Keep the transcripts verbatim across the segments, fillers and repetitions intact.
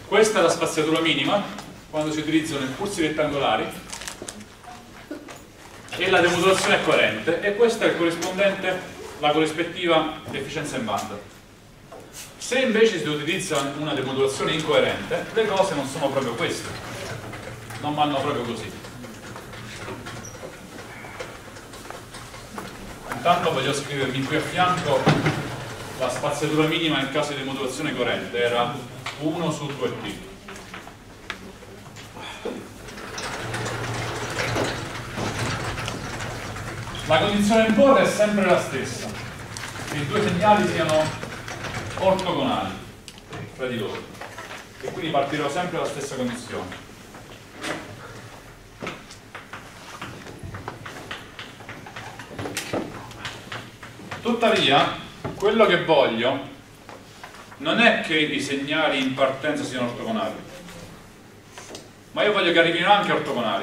Questa è la spaziatura minima quando si utilizzano impulsi rettangolari e la demodulazione è coerente, e questa è il corrispondente, la corrispettiva efficienza in banda. Se invece si utilizza una demodulazione incoerente, le cose non sono proprio queste, non vanno proprio così. Intanto voglio scrivermi qui a fianco la spaziatura minima in caso di demodulazione coerente, era uno su due T. La condizione a imporre è sempre la stessa, che i due segnali siano ortogonali tra di loro, e quindi partirò sempre dalla stessa condizione. Tuttavia, quello che voglio non è che i segnali in partenza siano ortogonali, ma io voglio che arrivino anche ortogonali.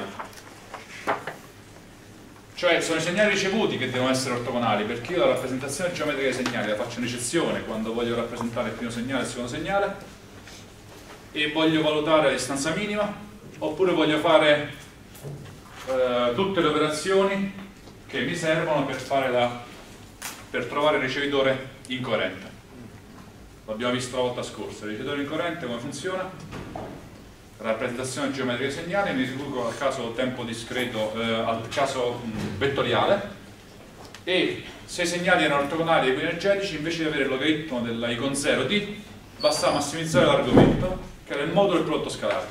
Cioè sono i segnali ricevuti che devono essere ortogonali, perché io la rappresentazione geometrica dei segnali la faccio in ricezione quando voglio rappresentare il primo segnale e il secondo segnale, e voglio valutare la distanza minima, oppure voglio fare eh, tutte le operazioni che mi servono per, fare la, per trovare il ricevitore incoerente. L'abbiamo visto la volta scorsa. Il ricevitore incoerente come funziona? Rappresentazione geometrica dei segnali, mi riduco al caso tempo discreto, eh, al caso mh, vettoriale, e se i segnali erano ortogonali e equinergetici, invece di avere il logaritmo della i con zero d, basta massimizzare l'argomento, che era il modulo del prodotto scalare.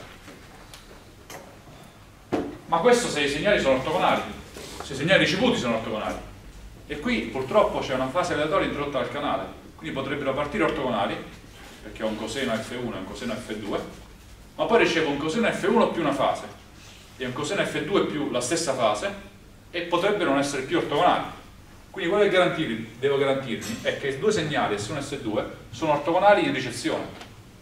Ma questo se i segnali sono ortogonali, se i segnali ricevuti sono ortogonali. E qui purtroppo c'è una fase aleatoria introdotta dal canale, quindi potrebbero partire ortogonali, perché ho un coseno F uno e un coseno F due, ma poi ricevo un coseno F uno più una fase e un coseno F due più la stessa fase, e potrebbero non essere più ortogonali. Quindi quello che garantirmi, devo garantirmi è che i due segnali S uno e S due sono ortogonali in ricezione.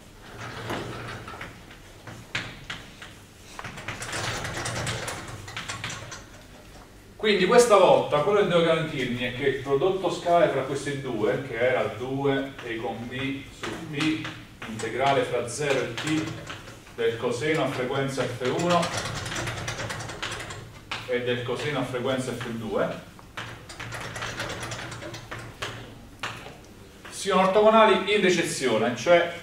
Quindi questa volta quello che devo garantirmi è che il prodotto scalare fra questi due, che era due e con b su t integrale fra zero e t del coseno a frequenza F uno e del coseno a frequenza F due, siano ortogonali in ricezione, cioè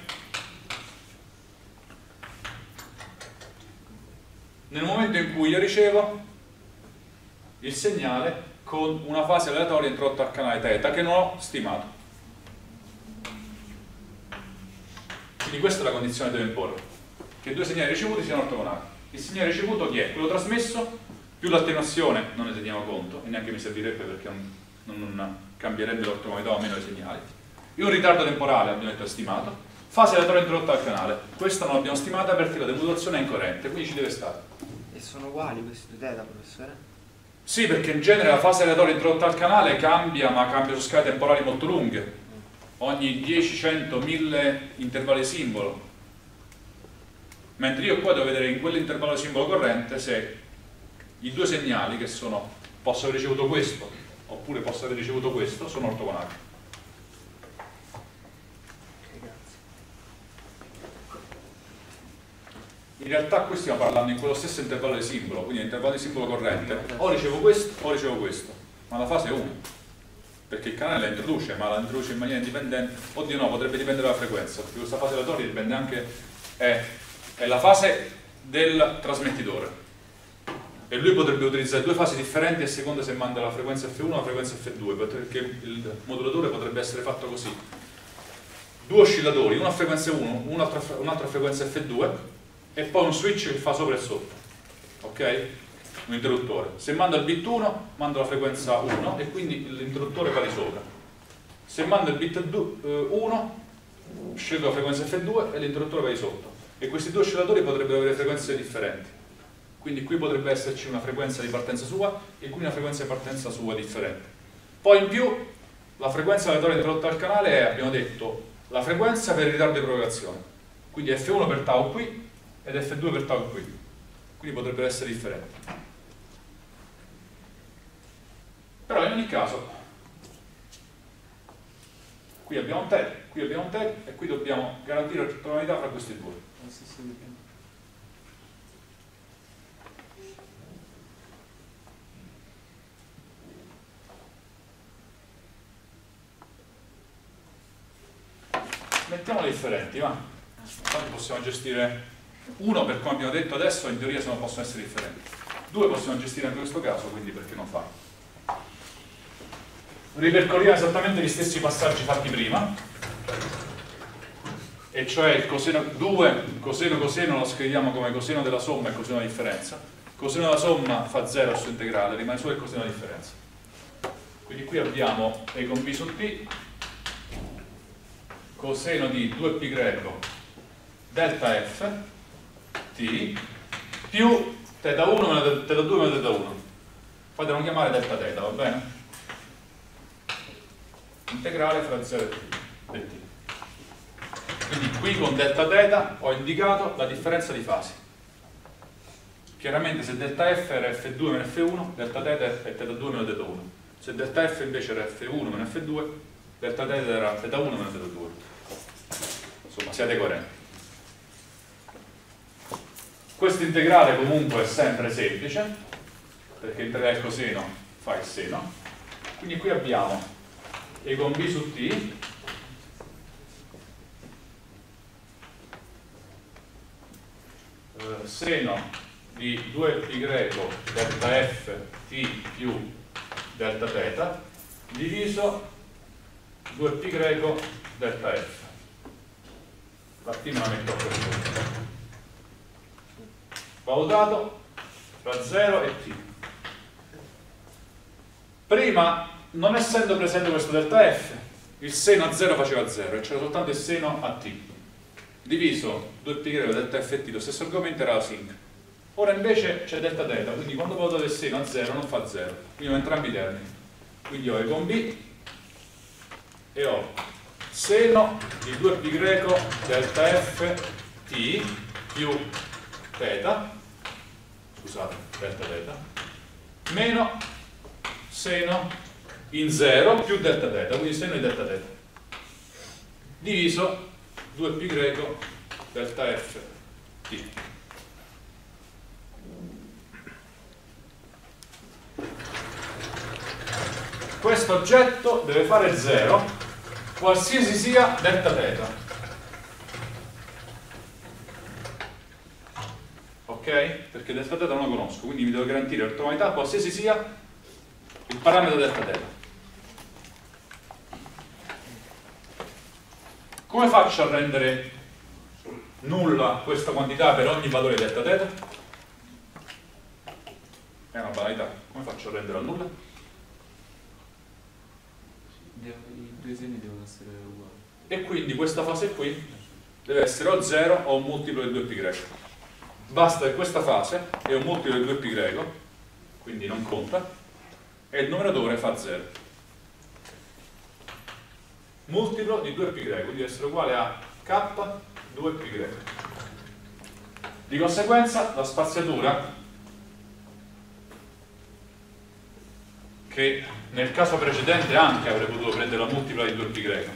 nel momento in cui io ricevo il segnale con una fase aleatoria introdotta al canale θ che non ho stimato. Quindi questa è la condizione che devo imporre, che i due segnali ricevuti siano ortogonali. Il segnale ricevuto chi è? Quello trasmesso più l'attenuazione, non ne teniamo conto e neanche mi servirebbe perché non, non cambierebbe l'ortogonalità o meno dei segnali. E un ritardo temporale abbiamo detto è stimato, fase aleatoria introdotta al canale, questa non l'abbiamo stimata perché la demodulazione è incoerente, quindi ci deve stare. E sono uguali questi due θ, professore? Sì, perché in genere la fase aleatoria introdotta al canale cambia, ma cambia su scale temporali molto lunghe, ogni dieci, cento, mille intervalli simbolo. Mentre io qua devo vedere in quell'intervallo simbolo corrente se i due segnali, che sono, posso aver ricevuto questo oppure posso aver ricevuto questo, sono ortogonali. In realtà qui stiamo parlando in quello stesso intervallo di simbolo, quindi l'intervallo di simbolo corrente, o ricevo questo o ricevo questo, ma la fase è uno, perché il canale la introduce, ma la introduce in maniera indipendente. Oddio no, potrebbe dipendere dalla frequenza, perché questa fase aleatoria dipende anche, è, è la fase del trasmettitore, e lui potrebbe utilizzare due fasi differenti a seconda se manda la frequenza F uno o la frequenza F due, perché il modulatore potrebbe essere fatto così: due oscillatori, uno a frequenza uno, un'altra un frequenza F due, e poi un switch che fa sopra e sotto, ok? Un interruttore. Se mando il bit uno, mando la frequenza uno e quindi l'interruttore va di sopra. Se mando il bit uno, scelgo la frequenza F due e l'interruttore va di sotto. E questi due oscillatori potrebbero avere frequenze differenti. Quindi qui potrebbe esserci una frequenza di partenza sua e qui una frequenza di partenza sua differente. Poi in più, la frequenza aleatoria introdotta al canale è, abbiamo detto, la frequenza per il ritardo di propagazione. Quindi F uno per tau qui ed F due per tau qui, quindi potrebbero essere differenti. Però in ogni caso Qui abbiamo un θ, qui abbiamo un θ e qui dobbiamo garantire ortogonalità fra questi due. Mettiamole differenti, va? Tanto possiamo gestire uno, per come abbiamo detto adesso, in teoria se non possono essere differenti. Due possiamo gestire anche questo caso, quindi perché non farlo? Ripercorriamo esattamente gli stessi passaggi fatti prima, e cioè il coseno due, coseno coseno lo scriviamo come coseno della somma e coseno della differenza. Coseno della somma fa zero al suo integrale, rimane solo il coseno della differenza. Quindi qui abbiamo e con b su t coseno di due pi greco delta f t più θ uno meno θ due meno θ uno. Fatelo chiamare delta θ, va bene? Integrale fra zero e t, e t. Quindi qui con delta θ ho indicato la differenza di fasi. Chiaramente se delta f era f due meno f uno, delta θ è θ due meno θ uno. Se delta f invece era f uno meno f due, delta θ era θ uno meno θ due. Insomma, siate coerenti. Questo integrale comunque è sempre semplice, perché integrare il coseno fa il seno. Quindi qui abbiamo e con b su t eh, seno di due pi greco delta f t più delta θ diviso due pi greco delta f. La t me la metto a questo punto. Valutato tra zero e t. Prima, non essendo presente questo delta f, il seno a zero faceva zero e c'era soltanto il seno a t. Diviso due pi greco delta f t, lo stesso argomento era la sinc. Ora invece c'è delta θ, quindi quando valutate il seno a zero non fa zero, quindi ho entrambi i termini. Quindi ho e con b e ho seno di due pi greco delta f t più θ, scusate, delta θ, meno seno in zero più delta θ, quindi seno di delta θ, diviso due pi greco delta f t. Questo oggetto deve fare zero qualsiasi sia delta θ. Ok? Perché delta θ non lo conosco, quindi mi devo garantire ortogonalità qualsiasi sia il parametro delta θ. Come faccio a rendere nulla questa quantità per ogni valore di delta θ? È una banalità. Come faccio a rendere a nulla? I due seni devono essere uguali. E quindi questa fase qui deve essere o zero o un multiplo di due pi greco. Basta che questa fase è un multiplo di due pi greco, quindi non conta, e il numeratore fa zero. Multiplo di due pi greco, quindi deve essere uguale a k due pi greco. Di conseguenza la spaziatura, che nel caso precedente anche avrei potuto prendere la multipla di due pi greco,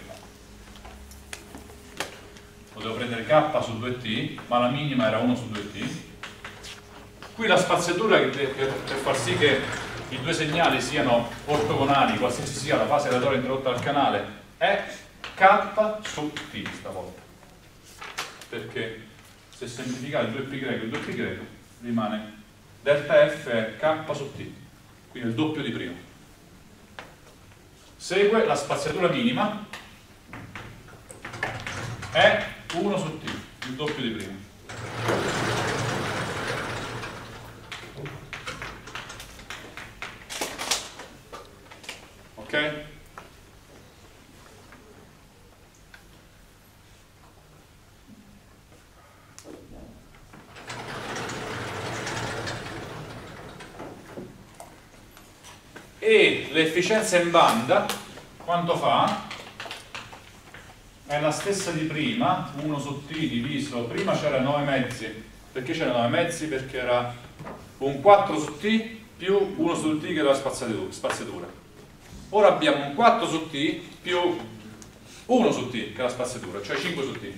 potevo prendere k su due t, ma la minima era uno su due t. Qui la spaziatura che per, per far sì che i due segnali siano ortogonali, qualsiasi sia la fase aleatoria introdotta dal canale, è k su t stavolta, perché se semplificate due pi greco e due pi greco rimane delta f è k su t, quindi il doppio di prima. Segue la spaziatura minima è uno su t, il doppio di prima. Ok? E l'efficienza in banda quanto fa? È la stessa di prima, uno su t diviso, prima c'era nove mezzi. Perché c'era nove mezzi? Perché era un quattro su t più uno su t che era la spaziatura. Ora abbiamo un quattro su t più uno su t, che è la spaziatura, cioè cinque su t.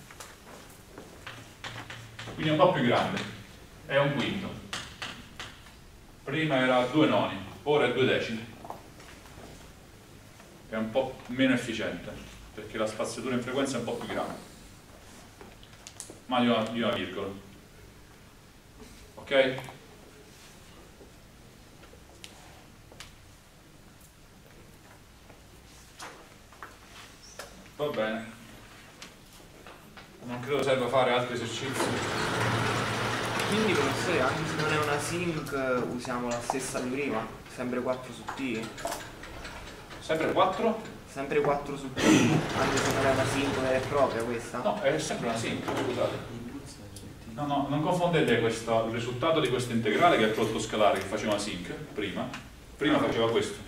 Quindi è un po' più grande, è un quinto. Prima era due noni, ora è due decimi. È un po' meno efficiente, perché la spaziatura in frequenza è un po' più grande. Ma di una, di una virgola. Ok? Va bene. Non credo serva fare altri esercizi. Quindi professore, anche se non è una sync usiamo la stessa di prima? Sempre quattro su T? Sempre quattro? Sempre quattro su T, anche se non è una sync vera e propria questa? No, è sempre una sync, scusate. No, no, non confondete questo, il risultato di questo integrale che è il prodotto scalare che faceva una sync prima. Prima faceva questo.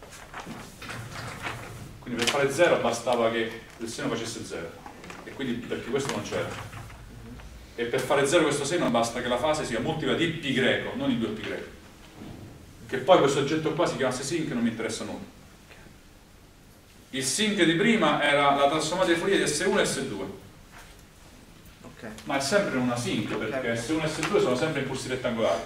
Quindi per fare zero bastava che il seno facesse zero. E quindi perché questo non c'era. E per fare zero questo seno basta che la fase sia multipla di π greco, non di due π greco. Che poi questo oggetto qua si chiamasse sync, non mi interessa nulla. Il sync di prima era la trasformata di Fourier di S uno e S due. Okay. Ma è sempre una sync, perché Okay. S uno e S due sono sempre impulsi retangolari.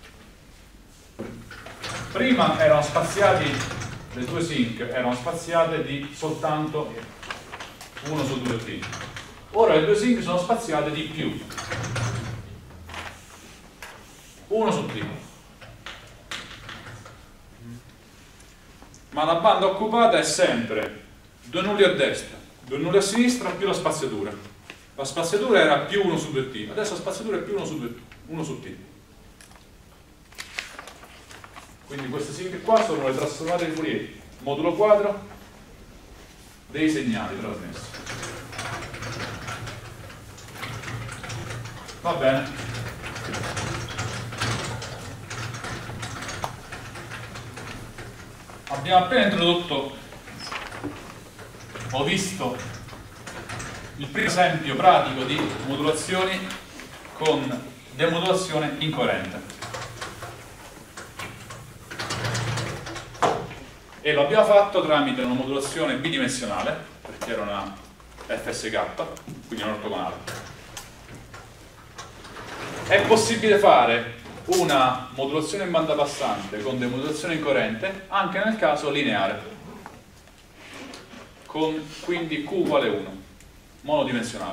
Prima erano spaziati, le due sync erano spaziate di soltanto uno su due t. Ora le due sync sono spaziate di più uno su t. Ma la banda occupata è sempre due nulli a destra, due nulli a sinistra più la spaziatura. La spaziatura era più uno su due t, adesso la spaziatura è più uno su, due, uno su t. Quindi queste sync qua sono le trasformate di Fourier, modulo quadro dei segnali trasmessi. Va bene. Abbiamo appena introdotto, ho visto il primo esempio pratico di modulazioni con demodulazione incoerente. E lo abbiamo fatto tramite una modulazione bidimensionale, perché era una F S K, quindi non ortogonale. È possibile fare una modulazione in banda passante con demodulazione incoerente anche nel caso lineare, con quindi Q uguale uno, monodimensionale.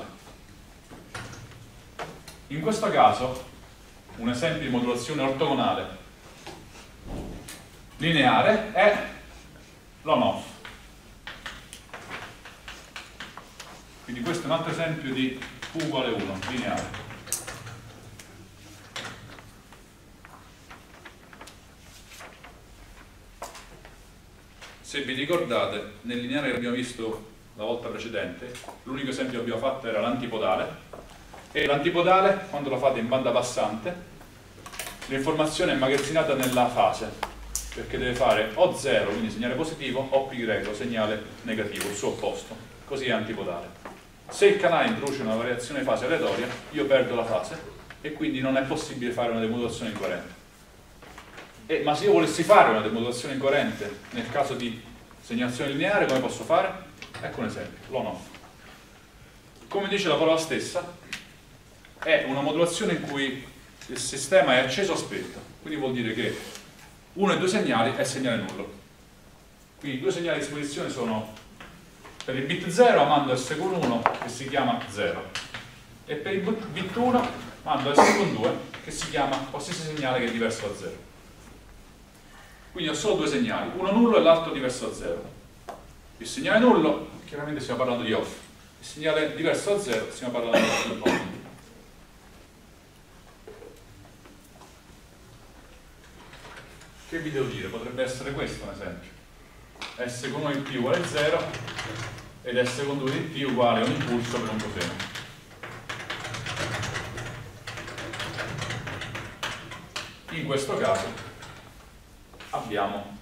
In questo caso, un esempio di modulazione ortogonale lineare è l'on-off. Quindi questo è un altro esempio di Q uguale uno, lineare. Se vi ricordate, nel lineare che abbiamo visto la volta precedente, l'unico esempio che abbiamo fatto era l'antipodale, e l'antipodale, quando lo fate in banda passante, l'informazione è immagazzinata nella fase, perché deve fare o zero, quindi segnale positivo, o π greco, segnale negativo, il suo opposto. Così è antipodale. Se il canale introduce una variazione fase aleatoria, io perdo la fase e quindi non è possibile fare una demodulazione incoerente. Eh, ma se io volessi fare una demodulazione incoerente nel caso di segnalazione lineare, come posso fare? Ecco un esempio, l'on-off. Come dice la parola stessa, è una modulazione in cui il sistema è acceso o spento, quindi vuol dire che uno e due segnali è segnale nullo. Quindi i due segnali a disposizione sono per il bit zero mando S con uno che si chiama zero e per il bit uno mando S con due che si chiama qualsiasi segnale che è diverso da zero. Quindi ho solo due segnali, uno nullo e l'altro diverso da zero. Il segnale nullo, chiaramente stiamo parlando di off. Il segnale diverso da zero, stiamo parlando di on. Che vi devo dire? Potrebbe essere questo un esempio. S con uno di t uguale zero ed S con due di t uguale a un impulso per un coseno. In questo caso abbiamo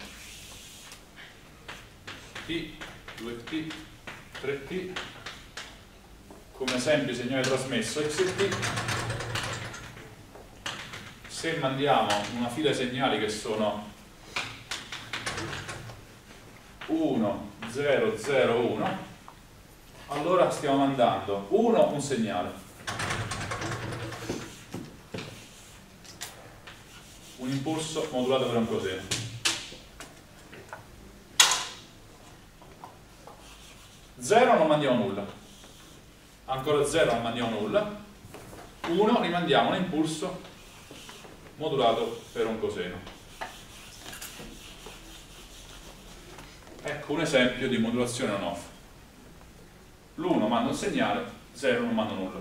t, due t, tre t, come esempio segnale trasmesso xt. Se mandiamo una fila di segnali che sono uno, zero, zero, uno, allora stiamo mandando uno un segnale, un impulso modulato per un coseno, zero non mandiamo nulla, ancora zero non mandiamo nulla, uno rimandiamo un impulso modulato per un coseno. Ecco un esempio di modulazione on-off. L'uno manda un segnale, zero non manda nulla.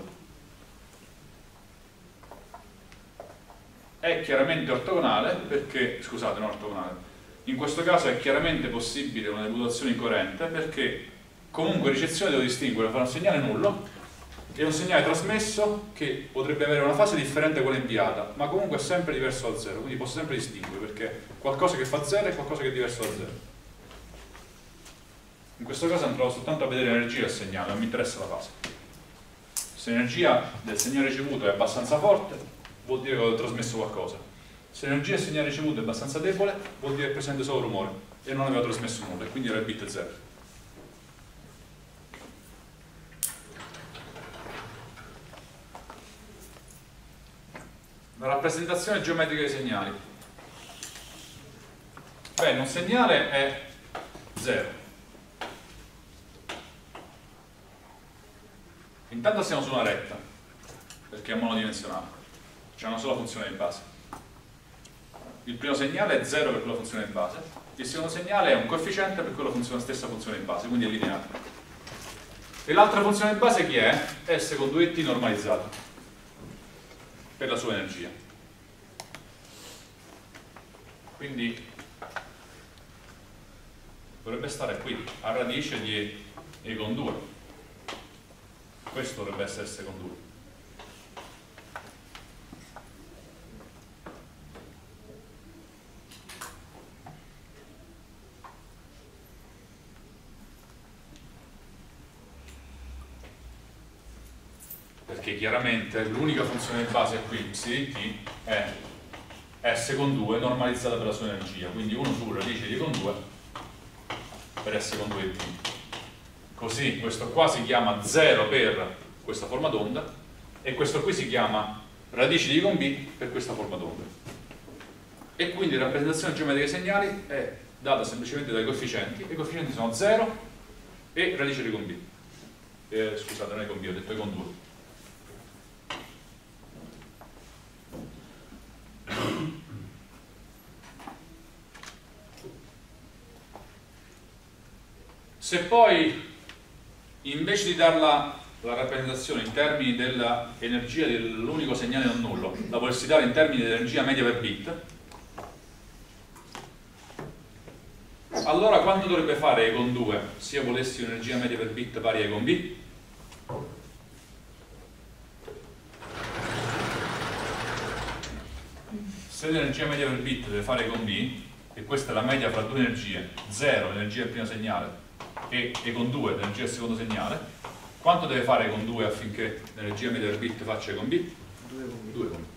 È chiaramente ortogonale perché, scusate, non ortogonale, in questo caso è chiaramente possibile una modulazione incoerente perché comunque ricezione devo distinguere tra un segnale nullo e un segnale trasmesso che potrebbe avere una fase differente da quella inviata, ma comunque è sempre diverso da zero, quindi posso sempre distinguere perché qualcosa che fa zero è qualcosa che è diverso da zero. In questo caso andrò soltanto a vedere l'energia del segnale, non mi interessa la fase. Se l'energia del segnale ricevuto è abbastanza forte, vuol dire che ho trasmesso qualcosa. Se l'energia del segnale ricevuto è abbastanza debole, vuol dire che è presente solo rumore e non avevo trasmesso nulla, e quindi era il bit zero. La rappresentazione geometrica dei segnali. Bene, un segnale è zero. Intanto siamo su una retta, perché è monodimensionale, c'è una sola funzione di base. Il primo segnale è zero per quella funzione di base, il secondo segnale è un coefficiente per quella funzione, stessa funzione di base, quindi è lineare. E l'altra funzione di base chi è? È S con due t normalizzato, per la sua energia. Quindi dovrebbe stare qui, a radice di E con due. Questo dovrebbe essere S con due. Perché chiaramente l'unica funzione di base qui, psi di t, è S con due normalizzata per la sua energia, quindi uno su radice di con due per S con due di t. Così questo qua si chiama zero per questa forma d'onda e questo qui si chiama radice di con b per questa forma d'onda. E quindi la rappresentazione geometrica dei segnali è data semplicemente dai coefficienti, e i coefficienti sono zero e radice di con b. Eh, scusate, non è con b, ho detto è con due. Se poi invece di darla la rappresentazione in termini dell'energia dell'unico segnale non nullo, la volessi dare in termini dell'energia media per bit, allora quanto dovrebbe fare E con due se io volessi un'energia media per bit pari a E con B? Se l'energia media per bit deve fare E con B, e questa è la media fra due energie, zero l'energia del primo segnale e E con due l'energia del secondo segnale, quanto deve fare E con due affinché l'energia media per bit faccia E con B? due con B.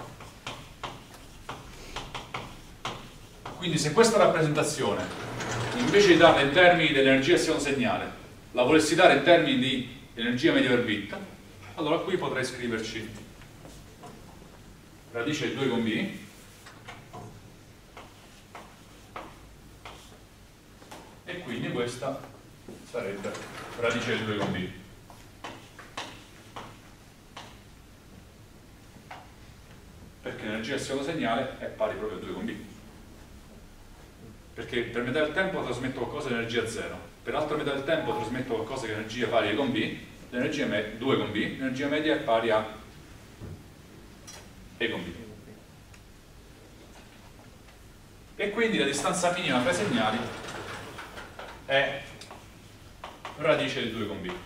Quindi se questa rappresentazione, invece di darla in termini di energia del secondo segnale, la volessi dare in termini di energia media per bit, allora qui potrei scriverci radice di due con B e quindi questa sarebbe radice di due con B. Perché l'energia del secondo segnale è pari proprio a due con B. Perché per metà del tempo trasmetto qualcosa di energia zero, per l'altra metà del tempo trasmetto qualcosa di energia pari a con B, l'energia due con B, l'energia media è pari a E con B. E quindi la distanza minima tra i segnali è radice di due con B.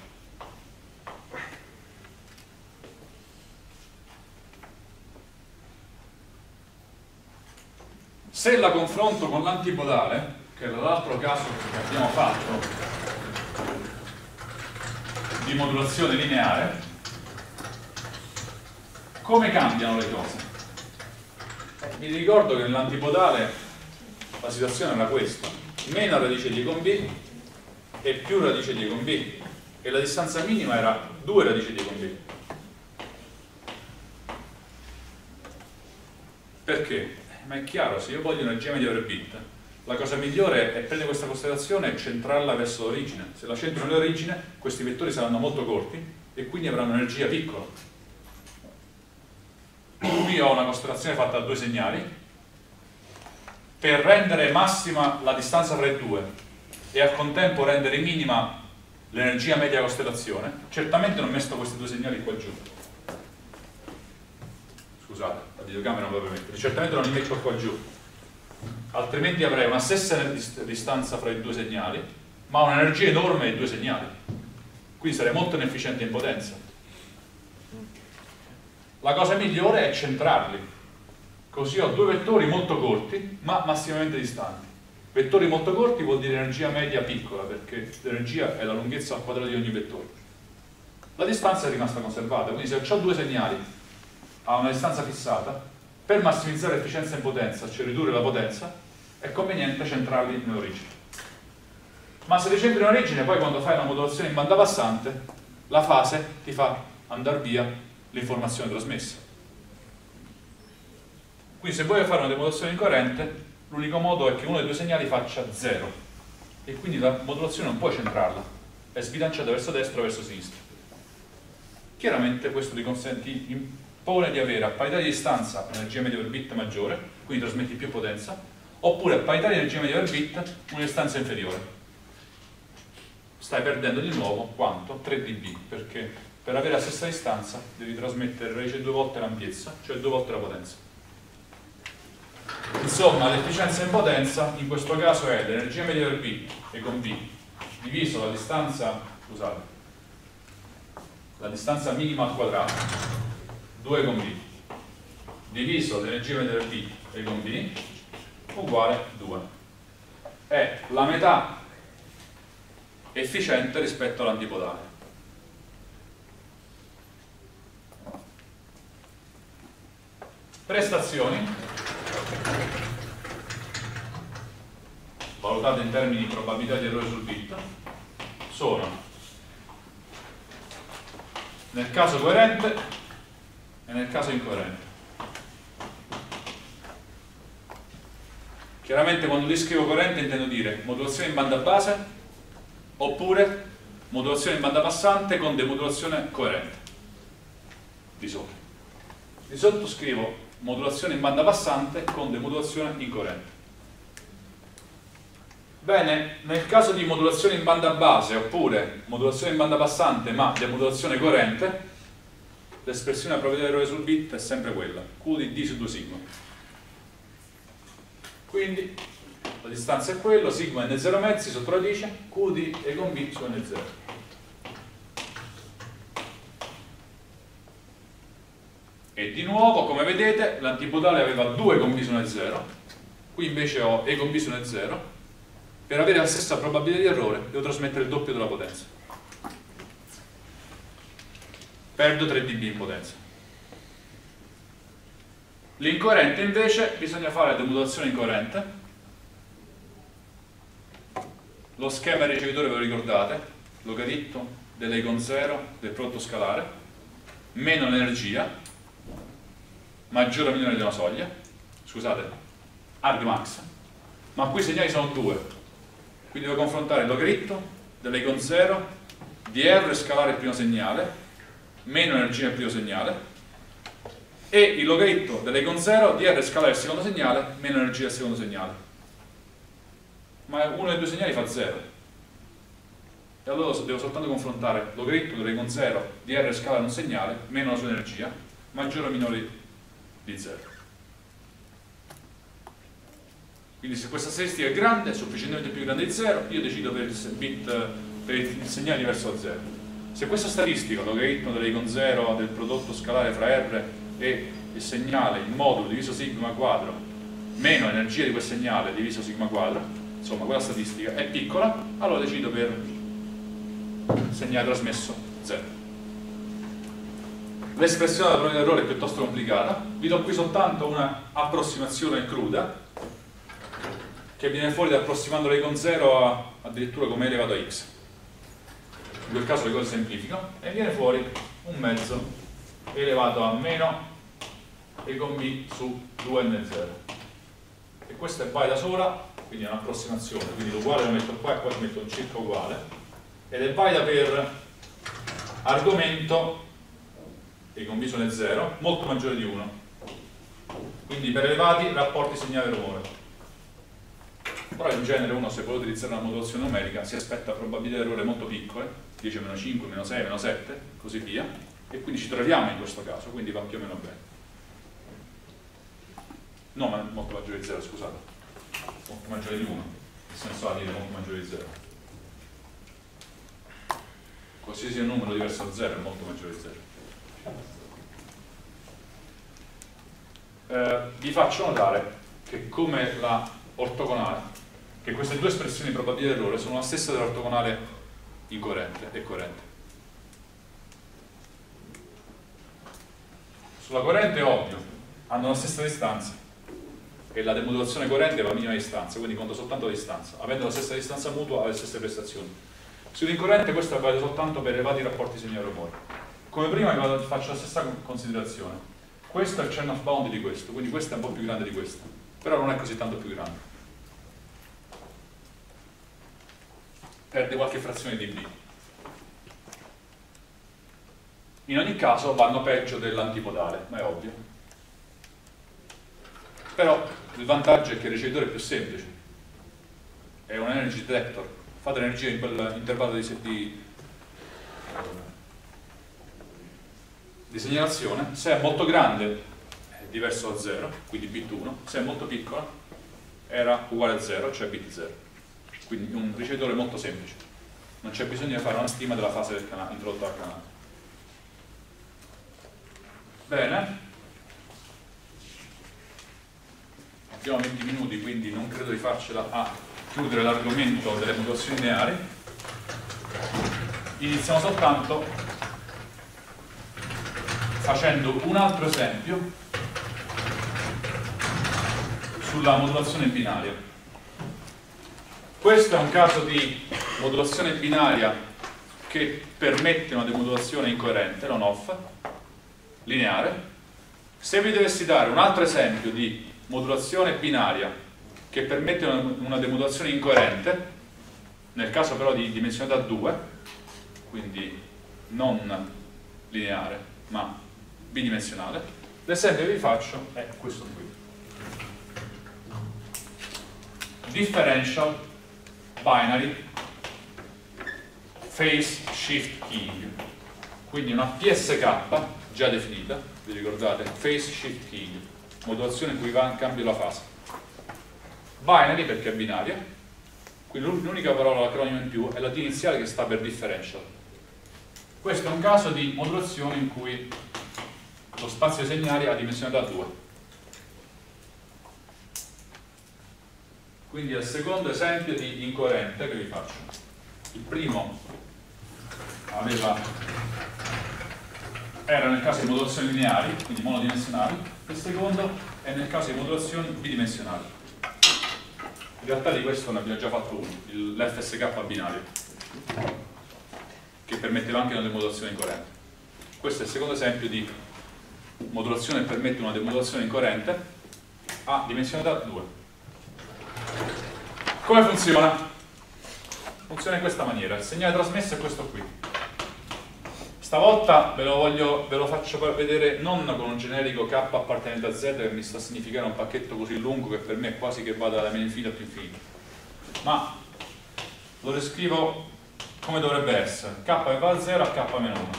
Se la confronto con l'antipodale, che era l'altro caso che abbiamo fatto di modulazione lineare, come cambiano le cose? Eh, vi ricordo che nell'antipodale la situazione era questa: meno radice di con B e più radice di con B e la distanza minima era due radici di con B. Perché? Ma è chiaro, se io voglio energia media per bit, la cosa migliore è prendere questa considerazione e centrarla verso l'origine. Se la centro nell'origine, questi vettori saranno molto corti e quindi avranno energia piccola. Qui ho una considerazione fatta da due segnali. Per rendere massima la distanza tra i due e al contempo rendere minima l'energia media della costellazione, certamente non ho messo questi due segnali qua giù. Scusate, la videocamera non lo permette. Certamente non li metto qua giù, altrimenti avrei una stessa distanza fra i due segnali, ma un'energia enorme dei due segnali. Quindi sarei molto inefficiente in potenza. La cosa migliore è centrarli, così ho due vettori molto corti, ma massimamente distanti. Vettori molto corti vuol dire energia media piccola, perché l'energia è la lunghezza al quadrato di ogni vettore. La distanza è rimasta conservata, quindi se ho due segnali a una distanza fissata, per massimizzare efficienza in potenza, cioè ridurre la potenza, è conveniente centrarli nell'origine. Ma se li centri in origine, poi quando fai una modulazione in banda passante, la fase ti fa andare via l'informazione trasmessa. Quindi se voglio fare una demodulazione in corrente, l'unico modo è che uno dei due segnali faccia zero, e quindi la modulazione non puoi centrarla, è sbilanciata verso destra o verso sinistra. Chiaramente questo ti consente, impone di avere a parità di distanza energia media per bit maggiore, quindi trasmetti più potenza, oppure a parità di energia media per bit una distanza inferiore. Stai perdendo di nuovo quanto? tre dB, perché per avere la stessa distanza devi trasmettere radice due volte l'ampiezza, cioè due volte la potenza. Insomma, l'efficienza in potenza in questo caso è l'energia media per bit e con B diviso la distanza, scusate, la distanza minima al quadrato, due con B, diviso l'energia media per bit e con B, uguale due. È la metà efficiente rispetto all'antipodale. Prestazioni valutate in termini di probabilità di errore sul bit sono, nel caso coerente e nel caso incoerente. Chiaramente quando li scrivo coerente intendo dire modulazione in banda base oppure modulazione in banda passante con demodulazione coerente di sopra. Di sotto scrivo modulazione in banda passante con demodulazione incoerente. Bene, nel caso di modulazione in banda base oppure modulazione in banda passante ma demodulazione coerente, l'espressione della probabilità di errore sul bit è sempre quella, Q di D su due sigma. Quindi la distanza è quello, sigma n zero mezzi sotto radice, Q di E con B su n zero. E di nuovo, come vedete, l'antipodale aveva due con B su n zero, qui invece ho E con B su n zero. Per avere la stessa probabilità di errore devo trasmettere il doppio della potenza. Perdo tre dB in potenza. L'incoerente invece bisogna fare la demodulazione incoerente. Lo schema del ricevitore ve lo ricordate? Logaritmo dell'E con zero del prodotto scalare meno l'energia maggiore o minore di una soglia, scusate, argmax, ma qui i segnali sono due. Quindi devo confrontare il logaritmo dell'E con zero di R scalare il primo segnale meno energia nel primo segnale e il logaritmo dell'E con zero di R scalare il secondo segnale meno energia del secondo segnale. Ma uno dei due segnali fa zero. E allora devo soltanto confrontare il logaritmo dell'E con zero di R scalare un segnale meno la sua energia maggiore o minore di zero. Quindi se questa statistica è grande, sufficientemente più grande di zero, io decido per il, bit, per il segnale diverso da zero. Se questa statistica, il logaritmo dell'E con zero del prodotto scalare fra R e il segnale, il modulo diviso sigma quadro, meno energia di quel segnale diviso sigma quadro, insomma quella statistica è piccola, allora decido per il segnale trasmesso zero. L'espressione della probabilità d'errore è piuttosto complicata, vi do qui soltanto una approssimazione cruda, che viene fuori da approssimando l'E con zero a, addirittura come elevato a x. quel caso le cose semplificano, e viene fuori un mezzo elevato a meno e con b su due n zero. E questa è valida sola, quindi è un'approssimazione, quindi l'uguale lo metto qua e qua ci metto un circa uguale, ed è valida per argomento e con b su n zero molto maggiore di uno. Quindi per elevati rapporti segnale-rumore. Però in genere uno, se vuole utilizzare una modulazione numerica, si aspetta probabilità di errore molto piccole, dieci meno cinque, meno sei, meno sette, così via, e quindi ci troviamo in questo caso, quindi va più o meno bene. No, ma molto maggiore di zero, scusate. Molto maggiore di uno, nel senso a dire molto maggiore di zero. Qualsiasi sia un numero diverso da zero è molto maggiore di zero. Eh, vi faccio notare che come la ortogonale, che queste due espressioni di probabilità di errore sono la stessa dell'ortogonale incoerente e coerente. Sulla coerente è ovvio, hanno la stessa distanza e la demodulazione coerente è la minima distanza, quindi conto soltanto la distanza. Avendo la stessa distanza mutua ha le stesse prestazioni. Sull'incoerente questo vale soltanto per elevati rapporti segnale-rumore. Come prima vi faccio la stessa considerazione. Questo è il Chernoff bound di questo, quindi questo è un po' più grande di questo, però non è così tanto più grande. Perde qualche frazione di b. In ogni caso vanno peggio dell'antipodale, ma è ovvio. Però il vantaggio è che il ricevitore è più semplice, è un energy detector, fa dell'energia in quell'intervallo di, di, di segnalazione. Se è molto grande è diverso da zero, quindi bit uno, se è molto piccola era uguale a zero, cioè bit zero. Quindi un ricevitore molto semplice, non c'è bisogno di fare una stima della fase del canale, introdotta dal canale. Bene, abbiamo venti minuti, quindi non credo di farcela a chiudere l'argomento delle modulazioni lineari. Iniziamo soltanto facendo un altro esempio sulla modulazione binaria. Questo è un caso di modulazione binaria che permette una demodulazione incoerente, non off, lineare. Se vi dovessi dare un altro esempio di modulazione binaria che permette una, una demodulazione incoerente, nel caso però di dimensionalità due, quindi non lineare ma bidimensionale, l'esempio che vi faccio è questo qui. Differential binary phase shift keying, quindi una P S K già definita, vi ricordate? Phase shift keying, modulazione in cui va, cambio la fase. Binary perché è binaria, quindi l'unica parola, l'acronimo in più, è la D iniziale che sta per differential. Questo è un caso di modulazione in cui lo spazio dei segnali ha dimensionalità due. Quindi è il secondo esempio di incoerente che vi faccio. Il primo aveva, era nel caso di modulazioni lineari, quindi monodimensionali, il secondo è nel caso di modulazioni bidimensionali. In realtà di questo ne abbiamo già fatto uno, l'F S K binario, che permetteva anche una demodulazione incoerente. Questo è il secondo esempio di modulazione che permette una demodulazione incoerente a dimensionalità due. Come funziona? Funziona in questa maniera, il segnale trasmesso è questo qui. Stavolta ve lo, voglio, ve lo faccio vedere non con un generico K appartenente a Z che mi sta a significare un pacchetto così lungo che per me è quasi che vada da meno infinito a più infinito, ma lo descrivo come dovrebbe essere, K che va da zero a K meno uno,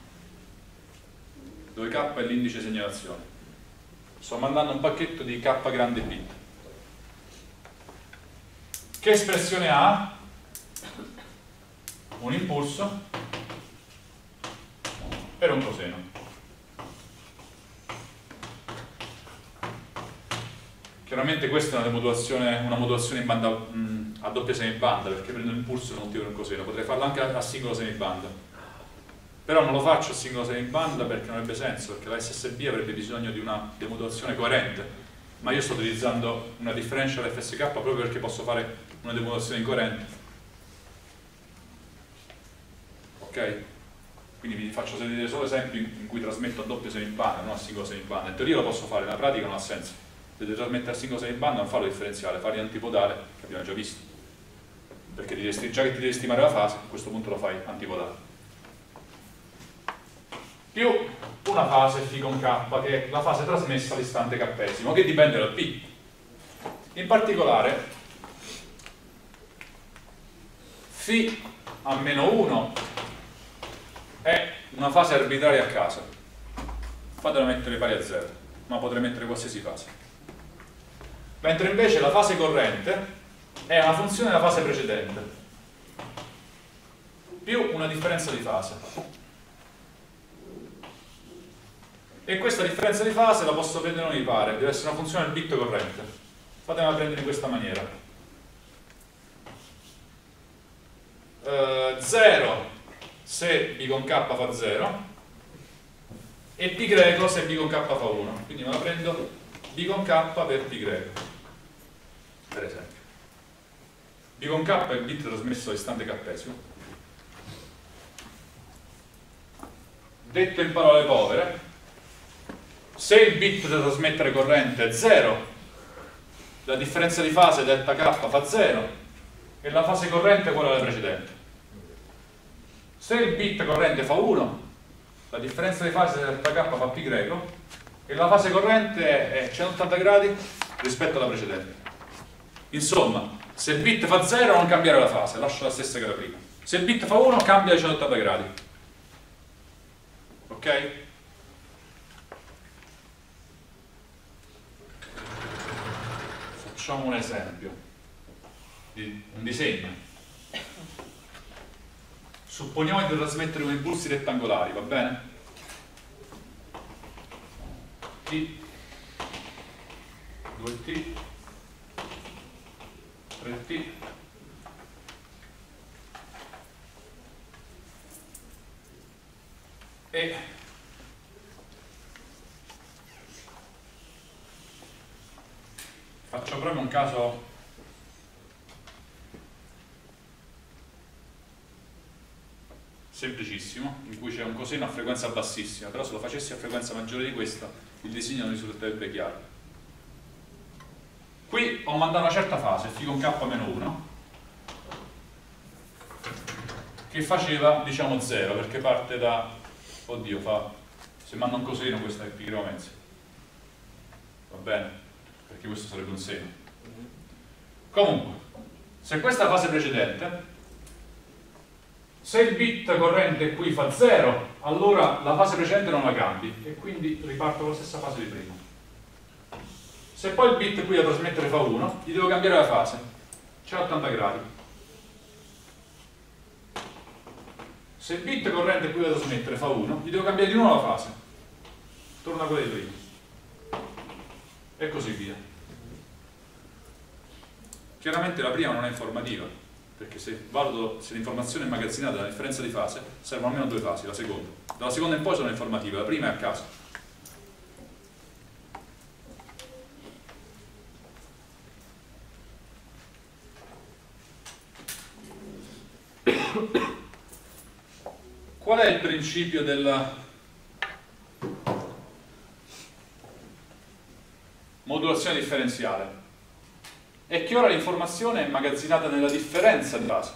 dove K è l'indice segnalazione. Sto mandando un pacchetto di K grande bit. Che espressione ha? Un impulso per un coseno. Chiaramente questa è una modulazione, una modulazione in banda, mh, a doppia semibanda, perché prendo l'impulso e non tiro un coseno. Potrei farlo anche a, a singolo semibanda, però non lo faccio a singolo semibanda perché non avrebbe senso, perché la S S B avrebbe bisogno di una demodulazione coerente, ma io sto utilizzando una differential F S K proprio perché posso fare una demodulazione incoerente. ok? Quindi vi faccio vedere solo esempi in cui trasmetto a doppio semibanda, non a singolo semibanda. In teoria lo posso fare, nella pratica non ha senso. Se devi trasmettere a singolo semibanda non farlo differenziale, farlo antipodale, che abbiamo già visto. Perché ti devi, già che ti devi stimare la fase, a questo punto lo fai antipodale. Più una fase φ con K, che è la fase trasmessa all'istante k-esimo, che dipende dal P. In particolare, φ a meno uno è una fase arbitraria a caso. Fatela mettere pari a zero, ma potrei mettere qualsiasi fase. Mentre invece la fase corrente è una funzione della fase precedente, più una differenza di fase. E questa differenza di fase la posso prendere non mi pare, deve essere una funzione del bit corrente. Fatemela prendere in questa maniera. Uh, zero se b con k fa zero e π greco se b con k fa uno. Quindi me la prendo b con k per π greco, per esempio. B con k è il bit trasmesso all'istante k-esimo. Detto in parole povere, se il bit da trasmettere corrente è zero, la differenza di fase delta k fa zero e la fase corrente è quella della precedente. Se il bit corrente fa uno, la differenza di fase delta k fa π greco e la fase corrente è centottanta gradi rispetto alla precedente. Insomma, se il bit fa zero non cambiare la fase, lascia la stessa che era prima. Se il bit fa uno cambia di centottanta gradi. Ok? Facciamo un esempio di un disegno. Supponiamo di trasmettere con impulsi rettangolari, va bene? T, due T, tre T, e faccio proprio un caso semplicissimo in cui c'è un coseno a frequenza bassissima, però se lo facessi a frequenza maggiore di questa il disegno non risulterebbe chiaro. Qui ho mandato una certa fase, φ con k meno uno, che faceva diciamo zero, perché parte da, oddio, fa, se manda un coseno questa è π greco mezzo, va bene? Perché questo sarebbe un seno. Comunque, se questa è la fase precedente, se il bit corrente qui fa zero, allora la fase precedente non la cambi e quindi riparto con la stessa fase di prima. Se poi il bit qui da trasmettere fa uno, gli devo cambiare la fase, c'è ottanta gradi. Se il bit corrente qui da trasmettere fa uno, gli devo cambiare di nuovo la fase, torna a quella di prima. E così via. Chiaramente la prima non è informativa, perché se valuto se l'informazione è immagazzinata dalla differenza di fase, servono almeno due fasi, la seconda. Dalla seconda in poi sono informative, la prima è a caso. Qual è il principio della modulazione differenziale? È che ora l'informazione è immagazzinata nella differenza di fase.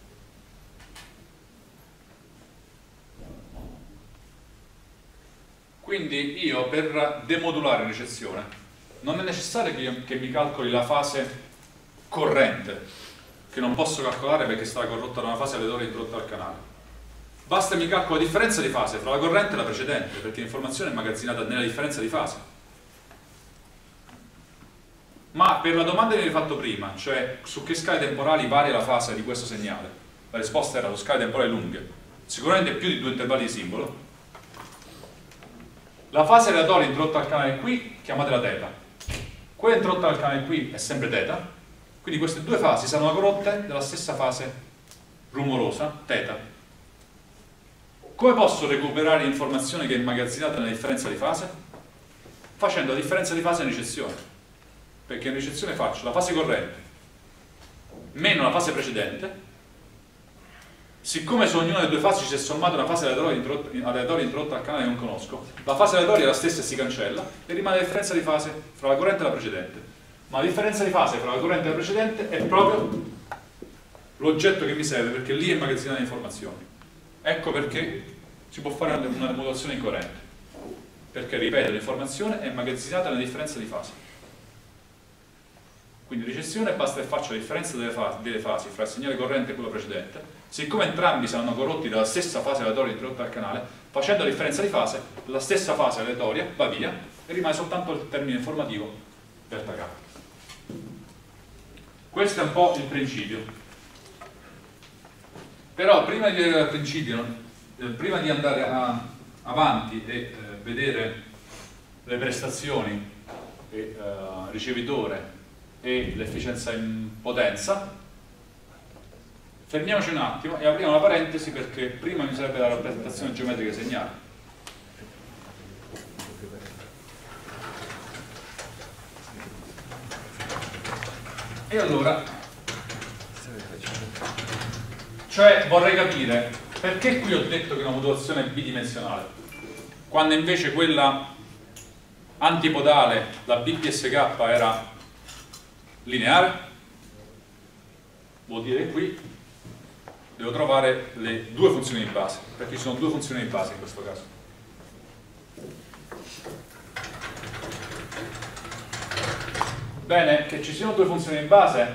Quindi io per demodulare ricezione non è necessario che, io, che mi calcoli la fase corrente, che non posso calcolare perché sarà corrotta da una fase aleatoria introdotta al canale. Basta che mi calcolo la differenza di fase tra la corrente e la precedente, perché l'informazione è immagazzinata nella differenza di fase. Ma per la domanda che vi ho fatto prima, cioè su che scale temporali varia la fase di questo segnale, la risposta era su scale temporali lunghe, sicuramente più di due intervalli di simbolo. La fase aleatoria introdotta al canale qui, chiamatela θ. Quella introdotta al canale qui è sempre θ, quindi queste due fasi saranno corrotte dalla stessa fase rumorosa, θ. Come posso recuperare l'informazione che è immagazzinata nella differenza di fase? Facendo la differenza di fase in ricezione. Perché in ricezione faccio la fase corrente meno la fase precedente siccome su ognuna delle due fasi ci è sommata una fase aleatoria introdotta, aleatoria introdotta al canale che non conosco, la fase aleatoria è la stessa e si cancella e rimane la differenza di fase fra la corrente e la precedente. Ma la differenza di fase fra la corrente e la precedente è proprio l'oggetto che mi serve, perché lì è immagazzinata le informazioni. Ecco perché si può fare una modulazione in corrente, perché, ripeto, l'informazione è immagazzinata nella differenza di fase. Quindi ricessione basta che faccia la differenza delle fasi, delle fasi fra il segnale corrente e quello precedente, siccome entrambi saranno corrotti dalla stessa fase aleatoria introdotta al canale, facendo la differenza di fase, la stessa fase aleatoria va via e rimane soltanto il termine informativo delta K. Questo è un po' il principio. Però prima di vedere il principio, eh, prima di andare a, avanti e eh, vedere le prestazioni e eh, ricevitore e l'efficienza in potenza, fermiamoci un attimo e apriamo una parentesi, perché prima mi serve la rappresentazione geometrica dei segnali. E allora, cioè vorrei capire perché qui ho detto che una modulazione è bidimensionale, quando invece quella antipodale, la B P S K, era lineare. Vuol dire che qui devo trovare le due funzioni di base, perché ci sono due funzioni di base in questo caso. Bene, che ci siano due funzioni di base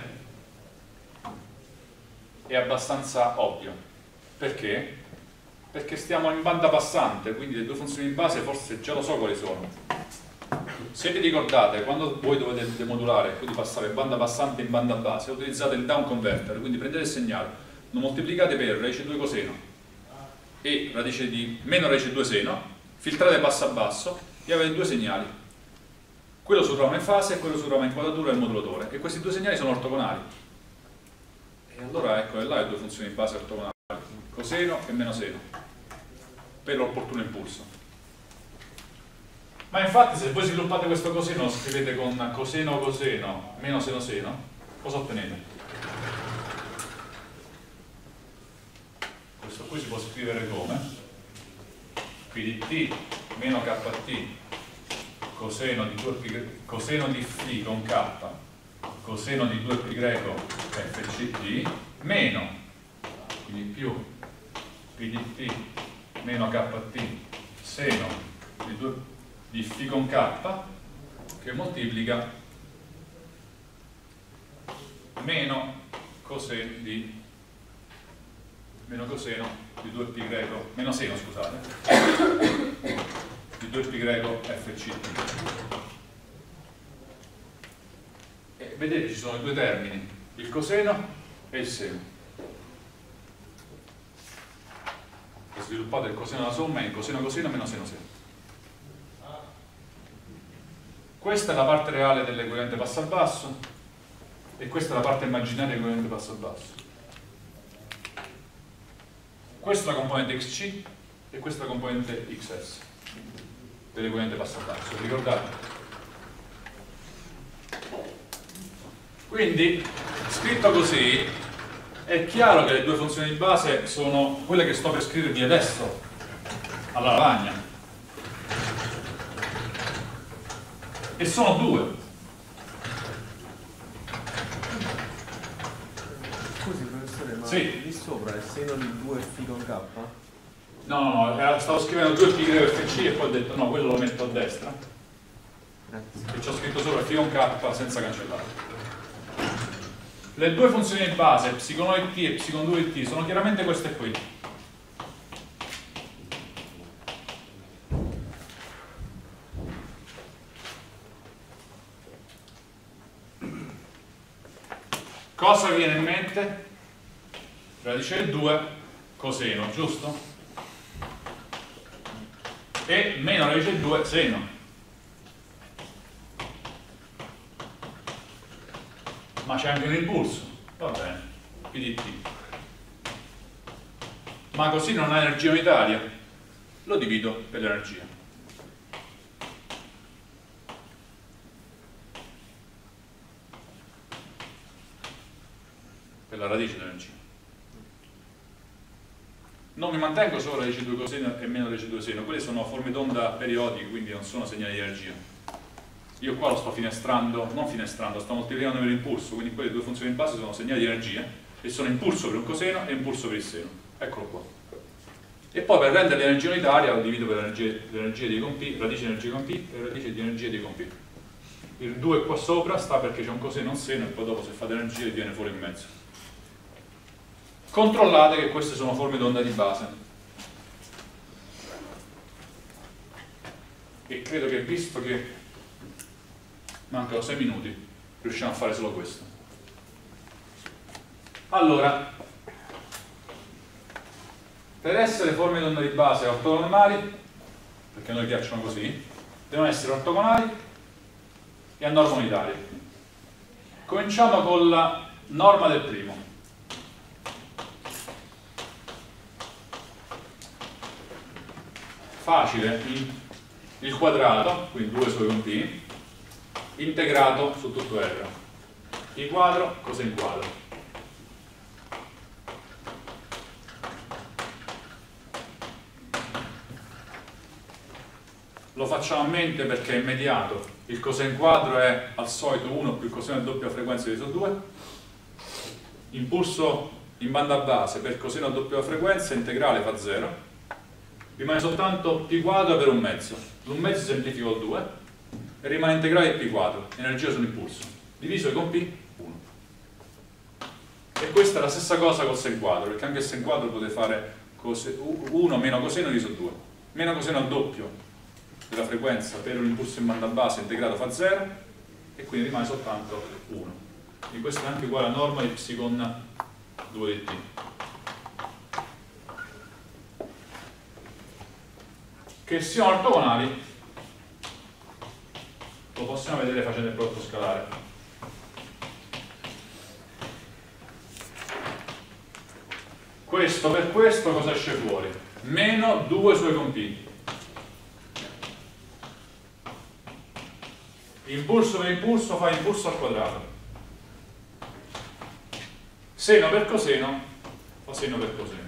è abbastanza ovvio. Perché? Perché stiamo in banda passante, quindi le due funzioni di base forse già lo so quali sono. Se vi ricordate, quando voi dovete demodulare, quindi passare banda passante in banda base, utilizzate il down converter, quindi prendete il segnale, lo moltiplicate per radice due coseno e radice di meno radice due seno, filtrate basso a basso e avete due segnali. Quello si trova in fase e quello si trova in quadratura del modulatore, e questi due segnali sono ortogonali. E allora ecco, là le due funzioni di base ortogonali, coseno e meno seno, per l'opportuno impulso. Ma infatti se voi sviluppate questo coseno, lo scrivete con coseno coseno meno seno seno, cosa ottenete? Questo qui si può scrivere come P di T meno K T coseno di due pi, coseno di Φ con K coseno di due pi greco F C T meno, quindi più P di T meno K T seno di due di Φ con K che moltiplica meno coseno di meno coseno di due pi greco meno seno, scusate, di due pi greco F C T. E vedete, ci sono i due termini, il coseno e il seno. E sviluppate il coseno della somma in coseno coseno meno seno seno. Questa è la parte reale dell'equivalente passo al basso e questa è la parte immaginaria dell'equivalente passo al basso. Questa è la componente xc e questa è la componente xs dell'equivalente passo al basso, ricordate? Quindi, scritto così, è chiaro che le due funzioni di base sono quelle che sto per scrivervi adesso alla lavagna. E sono due. Scusi professore, ma sì. lì sopra è seno di due Φ con K? No, no, no, stavo scrivendo due pi greco F C e poi ho detto no, quello lo metto a destra. Grazie. E ci ho scritto sopra Φ con K senza cancellare. Le due funzioni di base, psi uno di T e psi due di T, sono chiaramente queste qui. Cosa vi viene in mente? Radice del due coseno, giusto? E meno radice del due seno. Ma c'è anche un impulso, va bene, P di T. Ma così non ha energia unitaria, lo divido per l'energia. Per la radice dell'energia. non mi mantengo solo radice due coseno e meno radice due seno, quelle sono forme d'onda periodiche, quindi non sono segnali di energia. Io qua lo sto finestrando, non finestrando, sto moltiplicando per impulso, quindi quelle due funzioni in base sono segnali di energia e sono impulso per un coseno e impulso per il seno. Eccolo qua. E poi per rendere l'energia unitaria lo divido per l'energia di con P, radice di energia con P e radice di energia di con P. Il due qua sopra sta perché c'è un coseno e un seno e poi dopo se fate energia viene fuori in mezzo. Controllate che queste sono forme d'onda di base. E credo che visto che mancano sei minuti riusciamo a fare solo questo. Allora, per essere forme d'onda di base ortogonali, perché a noi piacciono così, devono essere ortogonali e a norma unitaria. Cominciamo con la norma del primo. Facile, il quadrato, quindi due suoi con P, integrato su tutto R. Pi quadro, coseno quadro. Lo facciamo a mente perché è immediato. Il coseno quadro è al solito uno più il coseno del doppia frequenza diviso due. Impulso in banda base per coseno a doppia frequenza integrale fa zero. Rimane soltanto P quadro per un mezzo. L'un mezzo semplifico il due e rimane integrale P quadro, energia sull'impulso, diviso con P, uno. E questa è la stessa cosa col sen quadro, perché anche il sen quadro potete fare uno meno coseno diviso due. Meno coseno al doppio della frequenza per un impulso in banda base integrato fa zero e quindi rimane soltanto uno. Quindi questo è anche uguale a norma di psicon due di T. Che siano ortogonali lo possiamo vedere facendo il prodotto scalare. Questo per questo cosa esce fuori? Meno due suoi con P. Impulso per impulso fa impulso al quadrato. Seno per coseno fa seno per coseno.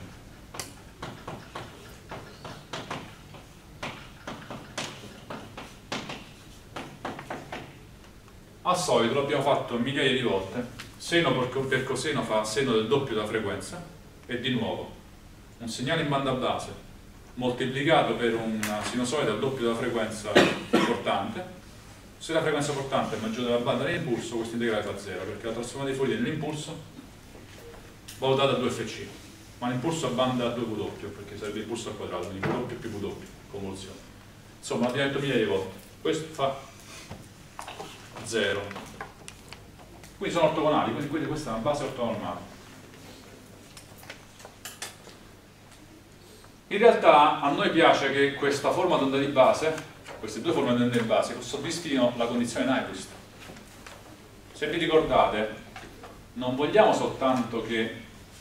Al solito l'abbiamo fatto migliaia di volte. Seno per coseno fa seno del doppio della frequenza e di nuovo un segnale in banda base moltiplicato per una sinusoide al doppio della frequenza portante. Se la frequenza portante è maggiore della banda dell'impulso, questo integrale fa zero, perché la trasformata di Fourier nell'impulso valutata a due F C, ma l'impulso a banda a due W, perché sarebbe impulso al quadrato, quindi W più W, convoluzione. Insomma, l'abbiamo detto migliaia di volte. Questo fa zero. Quindi sono ortogonali, quindi questa è una base ortogonale. In realtà a noi piace che questa forma d'onda di base, queste due forme d'onda di base, soddisfino la condizione Nyquist. Se vi ricordate, non vogliamo soltanto che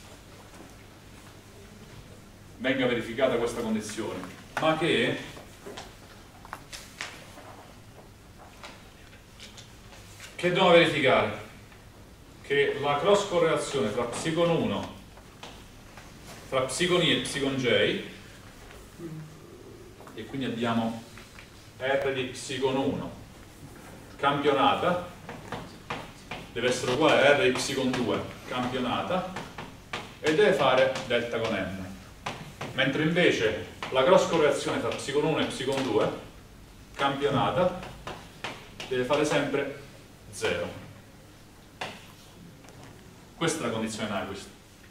venga verificata questa condizione, ma che che dobbiamo verificare? Che la cross correlazione tra psicon uno, tra psicon I e psicon J, e quindi abbiamo R di psicon uno campionata, deve essere uguale a R di psicon due campionata e deve fare delta con M. Mentre invece la cross correlazione tra psicon uno e psicon due campionata deve fare sempre zero. Questa è la condizione Nyquist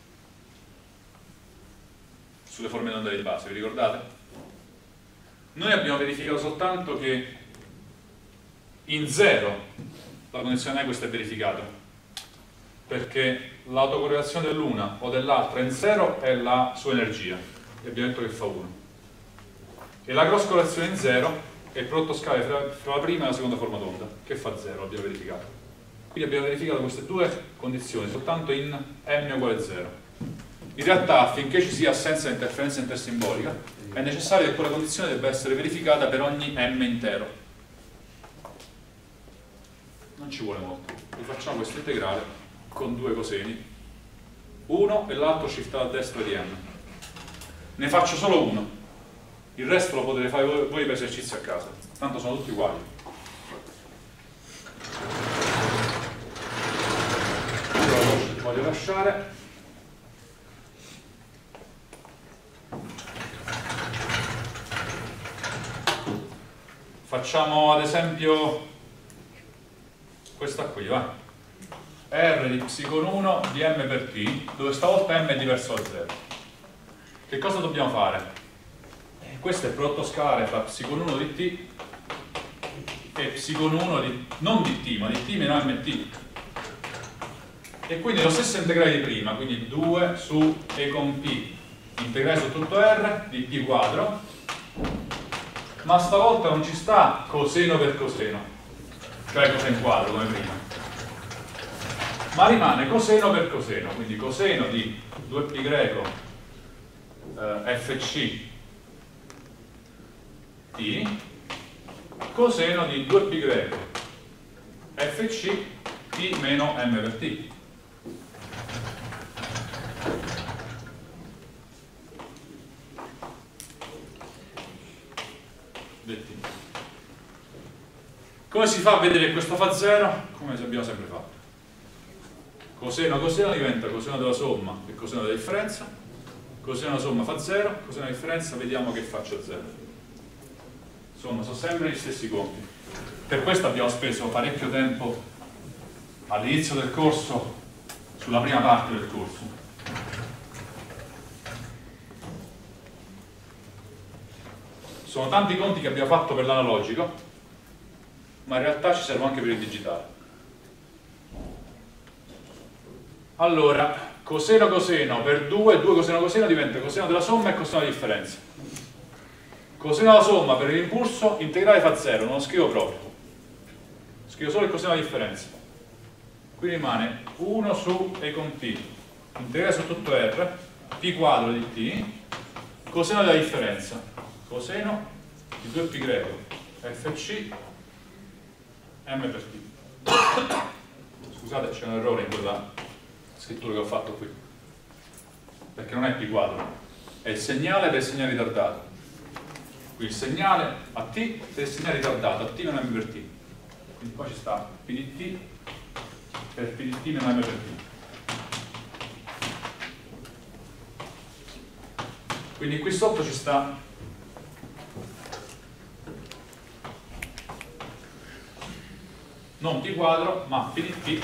sulle forme d'onda di base, vi ricordate? Noi abbiamo verificato soltanto che in zero la condizione Nyquist è verificata, perché l'autocorrelazione dell'una o dell'altra in zero è la sua energia, e abbiamo detto che fa uno. E la cross correlazione in zero è il prodotto scalare fra, fra la prima e la seconda forma d'onda, che fa zero, l'abbiamo verificato. Quindi abbiamo verificato queste due condizioni soltanto in m uguale a zero. In realtà, affinché ci sia assenza di interferenza intersimbolica, è necessario che quella condizione debba essere verificata per ogni m intero. Non ci vuole molto. Rifacciamo questo integrale con due coseni, uno e l'altro shiftato a destra di m. ne faccio solo uno, il resto lo potete fare voi per esercizio a casa, tanto sono tutti uguali. Allora, ti voglio lasciare. Facciamo ad esempio questa qui, va? R di psi con uno di m per t, dove stavolta m è diverso da zero. Che cosa dobbiamo fare? Eh, questo è il prodotto scalare tra psi con uno di t e psi con uno di, non di t, ma di t meno mt. E quindi lo stesso integrale di prima, quindi due su e con p integrale su tutto r di t quadro, ma stavolta non ci sta coseno per coseno, cioè coseno quadro come prima, ma rimane coseno per coseno, quindi coseno di due pi greco eh, fc t coseno di due pi greco fc t meno m per t. Come si fa a vedere che questo fa zero? Come abbiamo sempre fatto. Coseno coseno diventa coseno della somma e coseno della differenza. Coseno della somma fa zero, coseno della differenza vediamo che faccia zero. Insomma, sono sempre gli stessi conti. Per questo abbiamo speso parecchio tempo all'inizio del corso sulla prima parte del corso. Sono tanti conti che abbiamo fatto per l'analogico, ma in realtà ci servono anche per il digitale. Allora, coseno coseno per due, due coseno coseno diventa coseno della somma e coseno della differenza. Coseno della somma per l'impulso, integrale fa zero, non lo scrivo proprio. Scrivo solo il coseno della differenza. Qui rimane uno su e con t, integrale su tutto r, p quadro di t, coseno della differenza, coseno di due pi greco fc m per t. Scusate, c'è un errore in quella scrittura che ho fatto qui, perché non è p quadro, è il segnale del segnale ritardato. Qui il segnale a t del segnale ritardato, a t meno m per t. Quindi poi ci sta p di t per p di t meno m per t. Quindi qui sotto ci sta non p quadro, ma p di t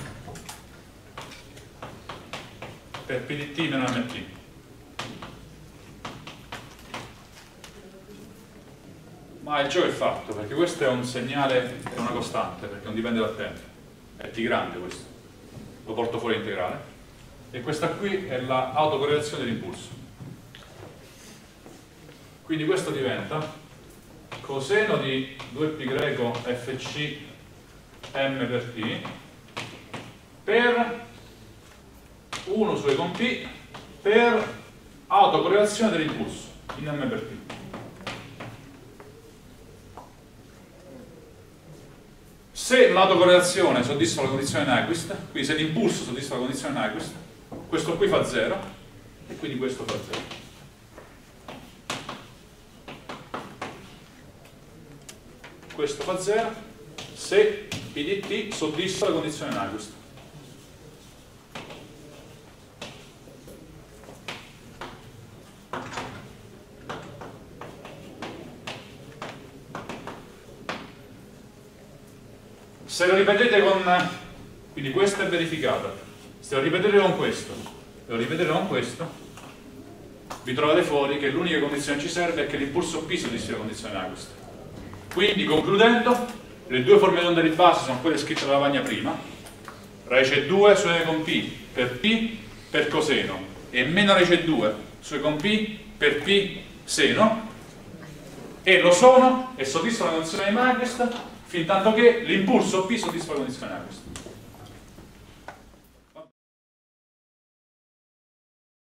per p di t meno mt. Ma il gioco è fatto, perché questo è un segnale, è una costante, perché non dipende dal tempo. È t grande questo, lo porto fuori integrale. E questa qui è l'autocorrelazione dell'impulso. Quindi questo diventa coseno di due pi greco fc m per t per uno su e con p per autocorrelazione dell'impulso in m per t. Se l'autocorrelazione soddisfa la condizione Nyquist, quindi se l'impulso soddisfa la condizione Nyquist, questo qui fa zero e quindi questo fa zero. Questo fa zero se p di t soddisfa la condizione Nyquist. Se lo ripetete con, quindi questo è verificato, se lo ripetete con questo e lo ripetete con questo, vi trovate fuori che l'unica condizione che ci serve è che l'impulso P soddisfi la condizione Nyquist. Quindi, concludendo, le due forme d'onda di base sono quelle scritte dalla lavagna prima, radice due su e con P per P per coseno e meno radice due su e con P per P seno, e lo sono e soddisfano la condizione di Nyquist fin tanto che l'impulso P soddisfa la condizione Nyquist.